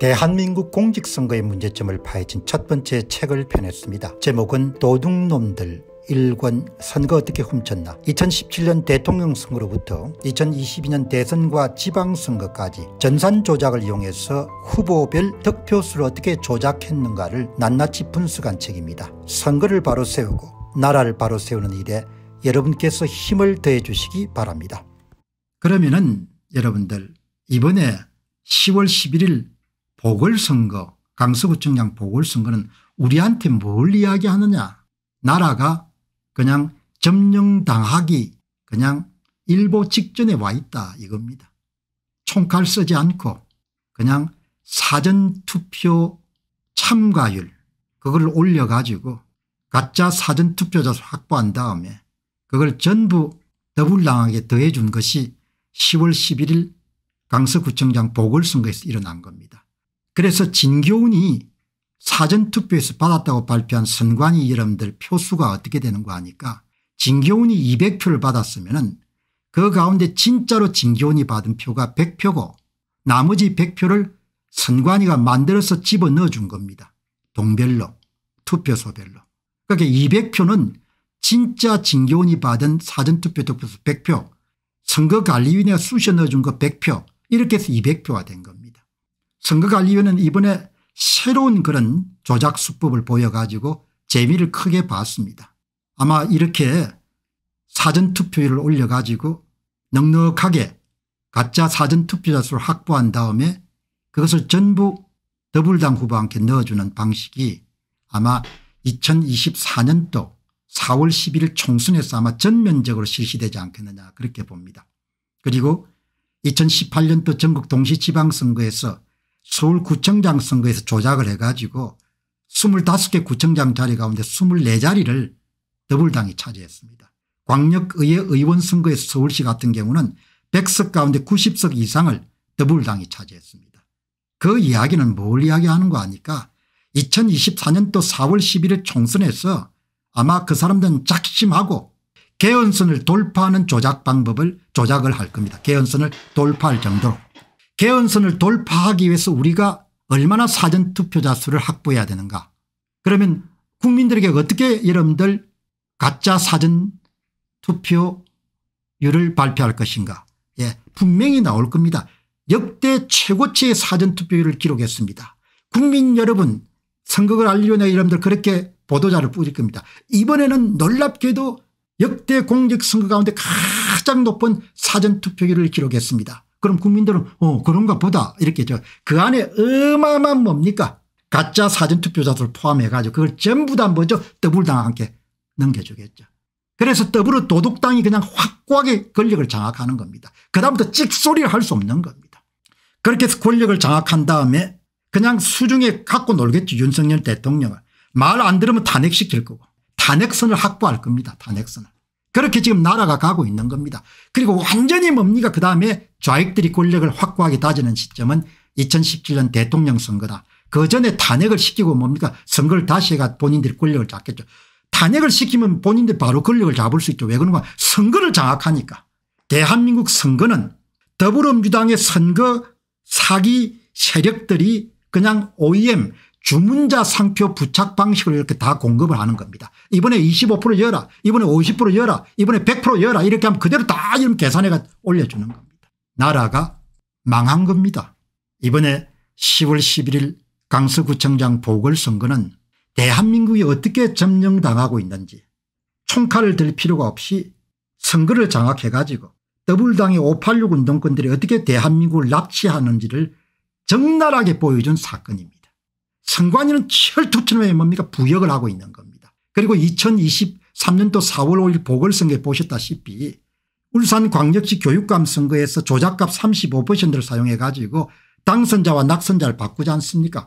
대한민국 공직선거의 문제점을 파헤친 첫 번째 책을 펴냈습니다. 제목은 도둑놈들 1권 선거 어떻게 훔쳤나. 2017년 대통령 선거로부터 2022년 대선과 지방선거까지 전산 조작을 이용해서 후보별 득표수를 어떻게 조작했는가를 낱낱이 분석한 책입니다. 선거를 바로 세우고 나라를 바로 세우는 일에 여러분께서 힘을 더해 주시기 바랍니다. 그러면은 여러분들 이번에 10월 11일 보궐선거, 강서구청장 보궐선거는 우리한테 뭘 이야기하느냐. 나라가 그냥 점령당하기 그냥 일보 직전에 와 있다 이겁니다. 총칼 쓰지 않고 그냥 사전투표 참가율 그걸 올려가지고 가짜 사전투표자 수 확보한 다음에 그걸 전부 더블당하게 더해준 것이 10월 11일 강서구청장 보궐선거에서 일어난 겁니다. 그래서 진교훈이 사전투표에서 받았다고 발표한 선관위 여러분들 표수가 어떻게 되는 거 아니까 진교훈이 200표를 받았으면 그 가운데 진짜로 진교훈이 받은 표가 100표고 나머지 100표를 선관위가 만들어서 집어넣어 준 겁니다. 동별로 투표소별로. 그러니까 200표는 진짜 진교훈이 받은 사전투표 득표수 100표 선거관리위원회가 쑤셔 넣어준 거 100표 이렇게 해서 200표가 된 겁니다. 선거관리위원회는 이번에 새로운 그런 조작 수법을 보여가지고 재미를 크게 봤습니다. 아마 이렇게 사전투표율을 올려가지고 넉넉하게 가짜 사전투표자 수를 확보한 다음에 그것을 전부 더불당 후보한테 넣어주는 방식이 아마 2024년도 4월 11일 총선에서 아마 전면적으로 실시되지 않겠느냐 그렇게 봅니다. 그리고 2018년도 전국 동시지방선거에서 서울구청장 선거에서 조작을 해가지고 25개 구청장 자리 가운데 24자리를 더불당이 차지했습니다. 광역의회 의원 선거에서 서울시 같은 경우는 100석 가운데 90석 이상을 더불당이 차지했습니다. 그 이야기는 뭘 이야기하는 거 아니까 2024년도 4월 11일 총선에서 아마 그 사람들은 작심하고 개헌선을 돌파하는 조작 방법을 조작을 할 겁니다. 개헌선을 돌파할 정도로. 개헌선을 돌파하기 위해서 우리가 얼마나 사전투표자 수를 확보해야 되는가. 그러면 국민들에게 어떻게 여러분들 가짜 사전투표율을 발표할 것인가. 예, 분명히 나올 겁니다. 역대 최고치의 사전투표율을 기록했습니다. 국민 여러분 선거관리위원회 여러분들 그렇게 보도자를 뿌릴 겁니다. 이번에는 놀랍게도 역대 공직선거 가운데 가장 높은 사전투표율을 기록했습니다. 그럼 국민들은 그런가 보다 이렇게 그 안에 어마어마한 뭡니까 가짜 사전투표자 수를 포함해 가지고 그걸 전부 다 먼저 더불당한테 넘겨주겠죠. 그래서 더불어 도둑당이 그냥 확고하게 권력을 장악하는 겁니다. 그다음부터 찍소리를 할 수 없는 겁니다. 그렇게 해서 권력을 장악한 다음에 그냥 수중에 갖고 놀겠죠. 윤석열 대통령을. 말 안 들으면 탄핵시킬 거고 탄핵선을 확보할 겁니다. 탄핵선을. 그렇게 지금 나라가 가고 있는 겁니다. 그리고 완전히 뭡니까 그다음에 좌익들이 권력을 확고하게 다지는 시점은 2017년 대통령 선거다. 그 전에 탄핵을 시키고 뭡니까 선거를 다시 해가 본인들이 권력을 잡겠죠. 탄핵을 시키면 본인들이 바로 권력을 잡을 수 있죠. 왜 그런가 선거를 장악하니까. 대한민국 선거는 더불어민주당의 선거 사기 세력들이 그냥 OEM 주문자 상표 부착 방식으로 이렇게 다 공급을 하는 겁니다. 이번에 25% 여라 이번에 50% 여라 이번에 100% 여라 이렇게 하면 그대로 다 이런 계산해가 올려주는 겁니다. 나라가 망한 겁니다. 이번에 10월 11일 강서구청장 보궐선거는 대한민국이 어떻게 점령당하고 있는지 총칼을 들 필요가 없이 선거를 장악해 가지고 더불당의 586 운동권들이 어떻게 대한민국을 납치하는지를 적나라하게 보여준 사건입니다. 선관위는 철두철미에 뭡니까 부역을 하고 있는 겁니다. 그리고 2023년도 4월 5일 보궐선거에 보셨다시피 울산광역시 교육감 선거에서 조작값 35%를 사용해 가지고 당선자와 낙선자를 바꾸지 않습니까.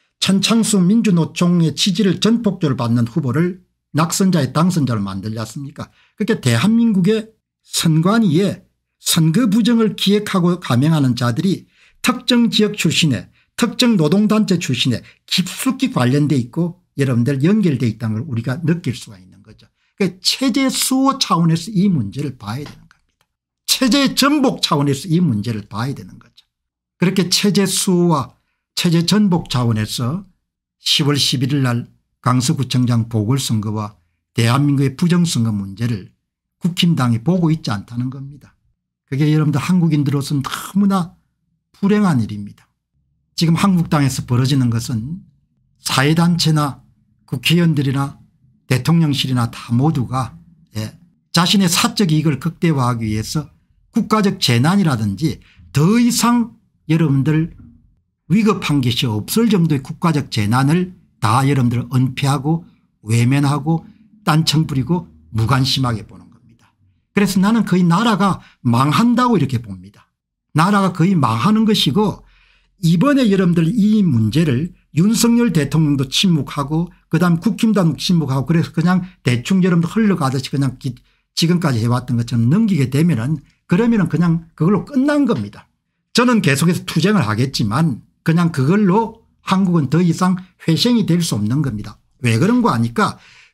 천창수 민주노총의 지지를 전폭적으로 받는 후보를 낙선자의 당선자로 만들지 않습니까. 그렇게 대한민국의 선관위에 선거 부정을 기획하고 감행하는 자들이 특정 지역 출신의 특정 노동단체 출신에 깊숙이 관련돼 있고 여러분들 연결돼 있다는 걸 우리가 느낄 수가 있는 거죠. 그러니까 체제 수호 차원에서 이 문제를 봐야 되는 겁니다. 체제 전복 차원에서 이 문제를 봐야 되는 거죠. 그렇게 체제 수호와 체제 전복 차원에서 10월 11일 날 강서구청장 보궐선거와 대한민국의 부정선거 문제를 국힘당이 보고 있지 않다는 겁니다. 그게 여러분들 한국인들로서는 너무나 불행한 일입니다. 지금 한국당에서 벌어지는 것은 사회단체나 국회의원들이나 대통령실이나 다 모두가 자신의 사적 이익을 극대화하기 위해서 국가적 재난이라든지 더 이상 여러분들 위급한 것이 없을 정도의 국가적 재난을 다 여러분들 은폐하고 외면하고 딴청 부리고 무관심하게 보는 겁니다. 그래서 나는 거의 나라가 망한다고 이렇게 봅니다. 나라가 거의 망하는 것이고 이번에 여러분들 이 문제를 윤석열 대통령도 침묵하고 그다음 국힘당도 침묵하고 그래서 그냥 대충 여러분들 흘러가듯이 그냥 지금까지 해왔던 것처럼 넘기게 되면은 그러면은 그냥 그걸로 끝난 겁니다. 저는 계속해서 투쟁을 하겠지만 그냥 그걸로 한국은 더 이상 회생이 될 수 없는 겁니다. 왜 그런 거 아니까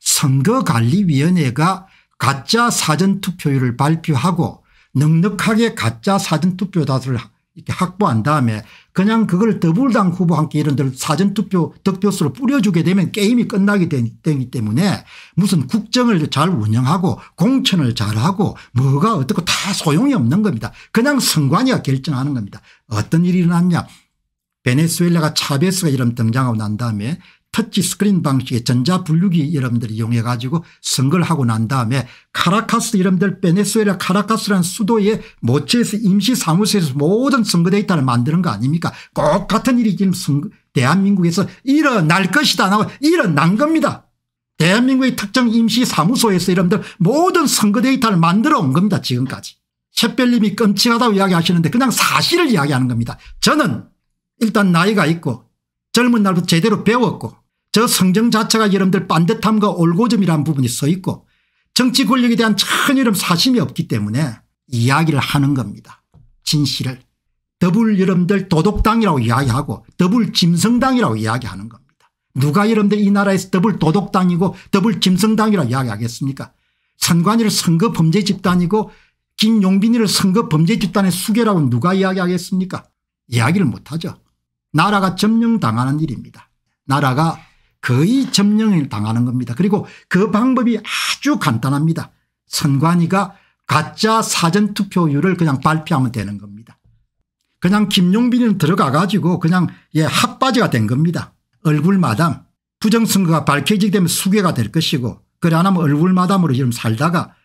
선거관리위원회가 가짜 사전투표율을 발표하고 넉넉하게 가짜 사전투표 다수를 이렇게 확보한 다음에 그냥 그걸 더불어당 후보와 함께 이런들 사전투표 득표수를 뿌려주게 되면 게임이 끝나게 되기 때문에 무슨 국정을 잘 운영하고 공천을 잘하고 뭐가 어떻고 다 소용이 없는 겁니다. 그냥 선관위가 결정하는 겁니다. 어떤 일이 일어났냐. 베네수엘라가 차베스가 이름 등장하고 난 다음에 터치 스크린 방식의 전자분류기 여러분들이 이용해 가지고 선거를 하고 난 다음에 카라카스 여러분들 베네수엘라 카라카스라는 수도의 모체에서 임시사무소에서 모든 선거 데이터를 만드는 거 아닙니까? 꼭 같은 일이 지금 대한민국에서 일어날 것이다 하고 일어난 겁니다. 대한민국의 특정 임시사무소에서 여러분들 모든 선거 데이터를 만들어 온 겁니다. 지금까지. 샛별님이 끔찍하다고 이야기하시는데 그냥 사실을 이야기하는 겁니다. 저는 일단 나이가 있고 젊은 날부터 제대로 배웠고 저 성정 자체가 여러분들 반듯함과 올고점이라는 부분이 서 있고 정치 권력에 대한 전혀 사심이 없기 때문에 이야기를 하는 겁니다. 진실을. 더불 여러분들 도덕당이라고 이야기하고 더불 짐승당이라고 이야기하는 겁니다. 누가 여러분들 이 나라에서 더불 도덕당이고 더불 짐승당이라고 이야기하겠습니까? 선관위를 선거범죄 집단이고 김용빈이를 선거범죄 집단의 수괴라고 누가 이야기하겠습니까? 이야기를 못하죠. 나라가 점령당하는 일입니다. 나라가 거의 점령을 당하는 겁니다. 그리고 그 방법이 아주 간단합니다. 선관위가 가짜 사전투표율을 그냥 발표하면 되는 겁니다. 그냥 김용빈은 들어가 가지고 그냥 핫바지가 된 겁니다. 얼굴마담. 부정선거가 밝혀지게 되면 수괴가 될 것이고 그래 안 하면 얼굴마담으로 지금 살다가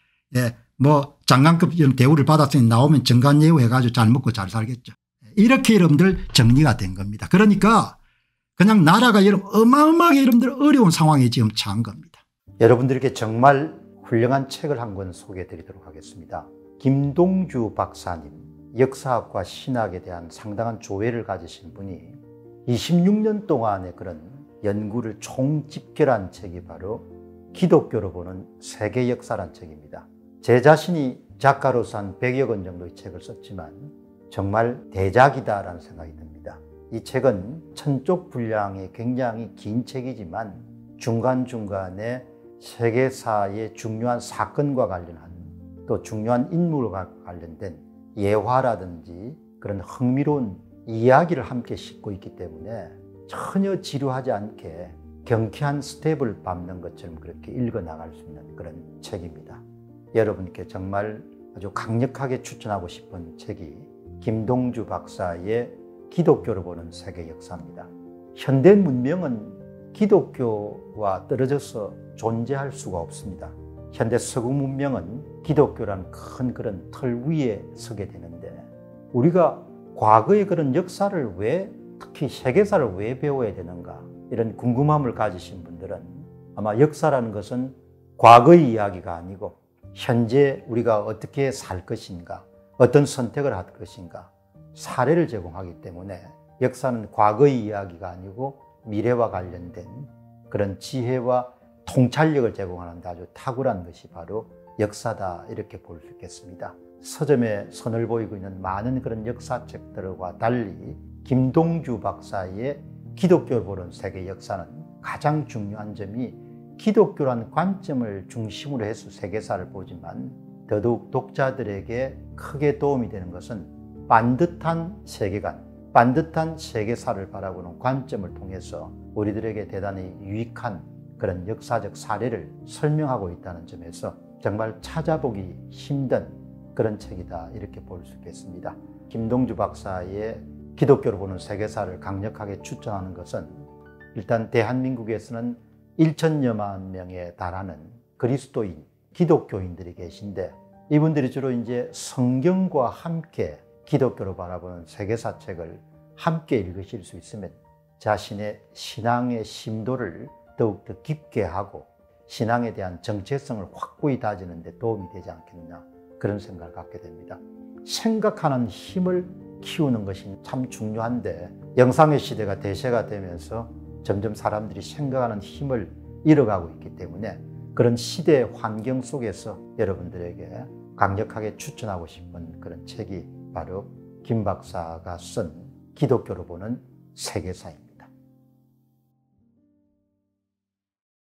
뭐 장관급 대우를 받았으니 나오면 정관예우 해가지고 잘 먹고 잘 살겠죠. 이렇게 여러분들 정리가 된 겁니다. 그러니까 그냥 나라가 어마어마하게 여러분들 어려운 상황에 지금 처한 겁니다. 여러분들에게 정말 훌륭한 책을 한 권 소개해 드리도록 하겠습니다. 김동주 박사님, 역사학과 신학에 대한 상당한 조예를 가지신 분이 26년 동안의 그런 연구를 총집결한 책이 바로 기독교로 보는 세계 역사란 책입니다. 제 자신이 작가로서 한 100여 권 정도의 책을 썼지만 정말 대작이다라는 생각이 듭니다. 이 책은 1000쪽 분량의 굉장히 긴 책이지만 중간중간에 세계사의 중요한 사건과 관련한 또 중요한 인물과 관련된 예화라든지 그런 흥미로운 이야기를 함께 싣고 있기 때문에 전혀 지루하지 않게 경쾌한 스텝을 밟는 것처럼 그렇게 읽어나갈 수 있는 그런 책입니다. 여러분께 정말 아주 강력하게 추천하고 싶은 책이 김동주 박사의 기독교로 보는 세계 역사입니다. 현대 문명은 기독교와 떨어져서 존재할 수가 없습니다. 현대 서구 문명은 기독교라는 큰 그런 틀 위에 서게 되는데 우리가 과거의 그런 역사를 특히 세계사를 왜 배워야 되는가 이런 궁금함을 가지신 분들은 아마 역사라는 것은 과거의 이야기가 아니고 현재 우리가 어떻게 살 것인가 어떤 선택을 할 것인가 사례를 제공하기 때문에 역사는 과거의 이야기가 아니고 미래와 관련된 그런 지혜와 통찰력을 제공하는 데 아주 탁월한 것이 바로 역사다 이렇게 볼 수 있겠습니다. 서점에 선을 보이고 있는 많은 그런 역사책들과 달리 김동주 박사의 기독교를 보는 세계 역사는 가장 중요한 점이 기독교라는 관점을 중심으로 해서 세계사를 보지만 더더욱 독자들에게 크게 도움이 되는 것은 반듯한 세계관, 반듯한 세계사를 바라보는 관점을 통해서 우리들에게 대단히 유익한 그런 역사적 사례를 설명하고 있다는 점에서 정말 찾아보기 힘든 그런 책이다, 이렇게 볼 수 있겠습니다. 김동주 박사의 기독교로 보는 세계사를 강력하게 추천하는 것은 일단 대한민국에서는 1천여만 명에 달하는 그리스도인, 기독교인들이 계신데 이분들이 주로 이제 성경과 함께 기독교로 바라보는 세계사 책을 함께 읽으실 수 있으면 자신의 신앙의 심도를 더욱더 깊게 하고 신앙에 대한 정체성을 확고히 다지는 데 도움이 되지 않겠나, 그런 생각을 갖게 됩니다. 생각하는 힘을 키우는 것이 참 중요한데 영상의 시대가 대세가 되면서 점점 사람들이 생각하는 힘을 잃어가고 있기 때문에 그런 시대의 환경 속에서 여러분들에게 강력하게 추천하고 싶은 그런 책이 바로 김 박사가 쓴 기독교로 보는 세계사입니다.